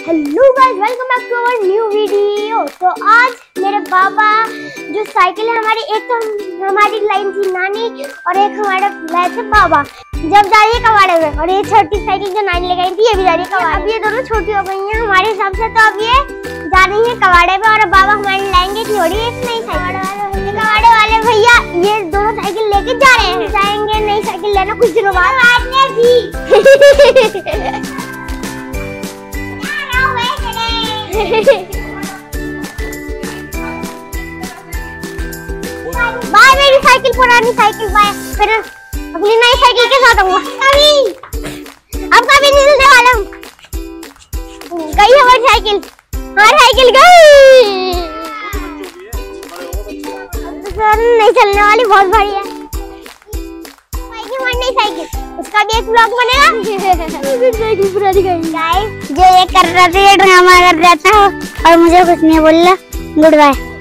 Hello guys, welcome back to our new video. तो आज मेरे पापा जो साइकिल है हमारी, एक तो हमारी लाइन थी नानी और एक हमारे लाए थे बाबा, जब जा रही है कबाड़े में। और ये छोटी साइकिल जो नानी ले गई थी ये भी जा रही है कबाड़े। अब ये दोनों छोटी हो गई हैं हमारे हिसाब से, तो अब ये जा रही है कबाड़े पे और बाबा हमारे लाएंगे थोड़ी एक नई साइकिल। कबाड़े वाले भैया ये दोनों साइकिल लेके जा रहे हैं, जाएंगे नई साइकिल लेना कुछ दिनों बाद। बाय मेरी साइकिल, पुरानी साइकिल बाय, फिर अपनी नई साइकिल के साथ आऊंगा। अब कभी नहीं मिलने वाला हूँ। गई हमारी साइकिल, हमारी साइकिल गई, नहीं चलने वाली, बहुत भारी है हमारी नई साइकिल। उसका भी एक ब्लॉग बनेगा। गाइस जो ये कर रहा था ये ड्रामा कर रहा था और मुझे कुछ नहीं बोल रहा। Good bye.